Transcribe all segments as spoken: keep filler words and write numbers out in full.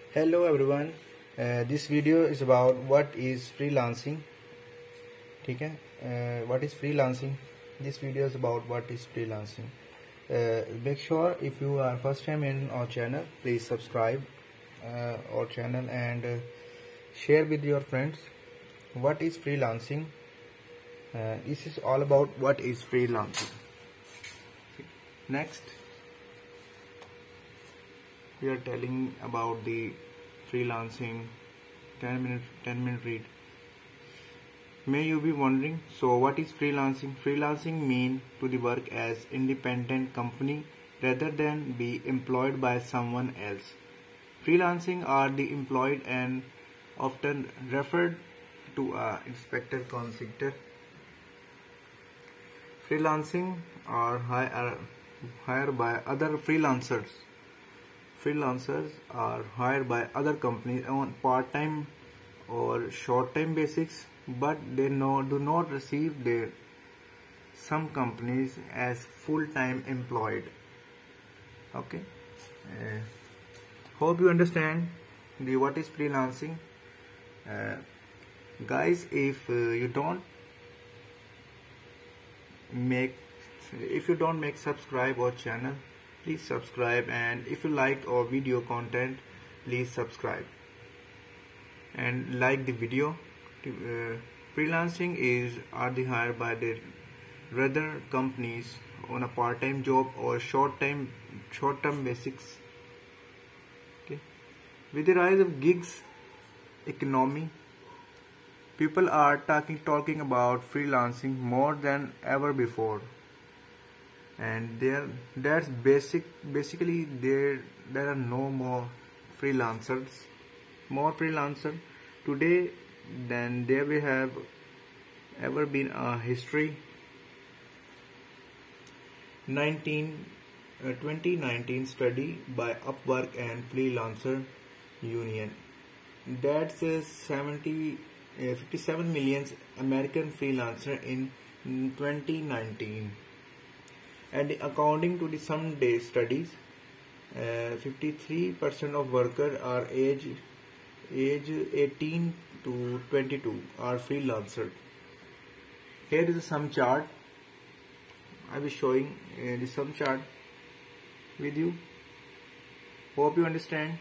Hello everyone, uh, this video is about what is freelancing. ठीक है, uh, what is freelancing? This video is about what is freelancing. Uh, make sure if you are first time in our channel, please subscribe uh, our channel and uh, share with your friends. What is freelancing? Uh, this is all about what is freelancing. Next, we are telling about the freelancing. ten minute ten minute read. May you be wondering, so what is freelancing? Freelancing means to the work as independent company rather than be employed by someone else. Freelancing are the employed and often referred to a inspector contractor. Freelancing are hired hired by other freelancers. Freelancers are hired by other companies on part-time or short-time basis, but they no, do not receive their some companies as full-time employed. Okay, uh, hope you understand the what is freelancing. Uh, guys, if uh, you don't make if you don't make subscribe our channel, please subscribe, and if you like our video content, please subscribe and like the video. Uh, freelancing is are the hired by the rather companies on a part-time job or short-time short-term basics. Okay, with the rise of gigs economy, people are talking talking about freelancing more than ever before. And there that's basic basically there there are no more freelancers more freelancer today than there we have ever been a history. nineteen uh, twenty nineteen study by Upwork and Freelancer Union that's uh, seventy uh, fifty-seven million American freelancer in twenty nineteen. And according to the some day studies, uh, fifty-three percent of workers are age age eighteen to twenty-two are freelancers. Here is some chart. I will showing uh, the some chart with you. Hope you understand.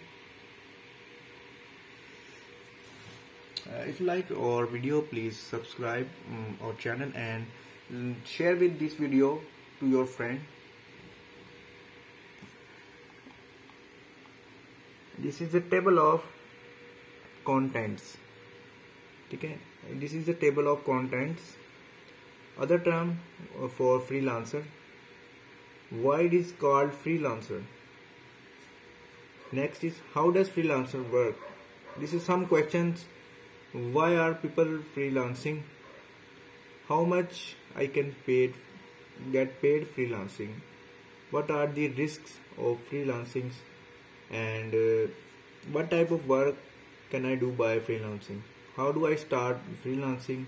Uh, if you like our video, please subscribe um, our channel and um, share with this video to your friend. This is the table of contents. Okay, this is the table of contents. Other term for freelancer. Why it is called freelancer? Next is how does freelancer work? This is some questions. Why are people freelancing? How much I can pay get paid freelancing? What are the risks of freelancing, and uh, what type of work can I do by freelancing? How do I start freelancing?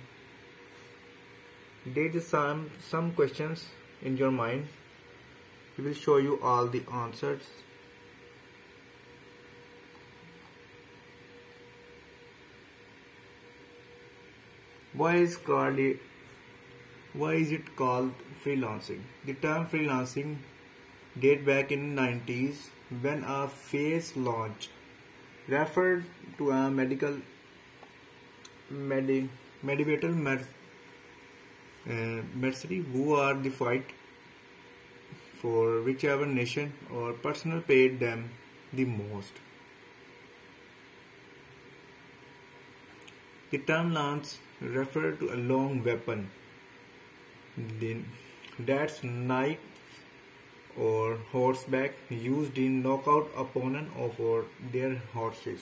There is some some questions in your mind. We will show you all the answers. Why is called it Why is it called freelancing? The term freelancing date back in the nineties when a phrase launched referred to a medical medi, medical mer, uh, mercenary who are the fight for whichever nation or personal paid them the most. The term lance referred to a long weapon. Then that's knife or horseback used in knockout opponent or their horses.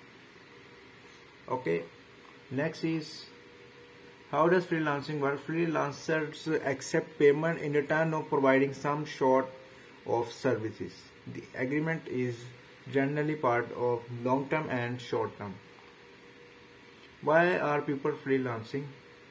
Okay, next is how does freelancing work? Freelancers accept payment in return of providing some sort of services. The agreement is generally part of long term and short term. Why are people freelancing?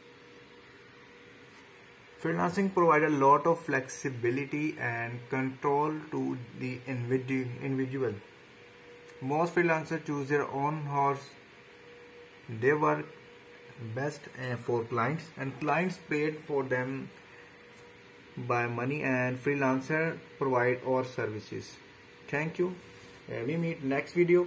Freelancing provides a lot of flexibility and control to the individual. Most freelancers choose their own horse. They work best uh, for clients, and clients paid for them by money, and freelancer provide our services. Thank you. Uh, we meet next video.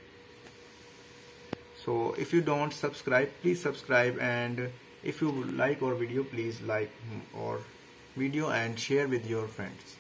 So if you don't subscribe, please subscribe, and if you like our video, please like our video and share with your friends.